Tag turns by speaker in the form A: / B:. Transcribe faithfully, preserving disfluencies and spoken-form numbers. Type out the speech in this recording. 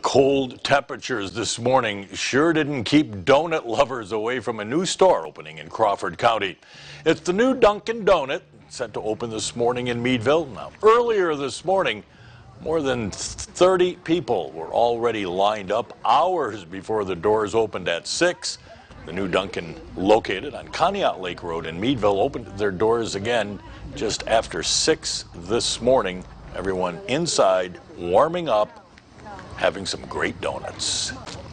A: cold temperatures this morning sure didn't keep donut lovers away from a new store opening in Crawford County. It's the new Dunkin Donut, set to open this morning in Meadville. Now, earlier this morning, more than thirty people were already lined up hours before the doors opened at six. The new Dunkin, located on Conneaut Lake Road in Meadville, opened their doors again just after six this morning. Everyone inside warming up, having some great donuts.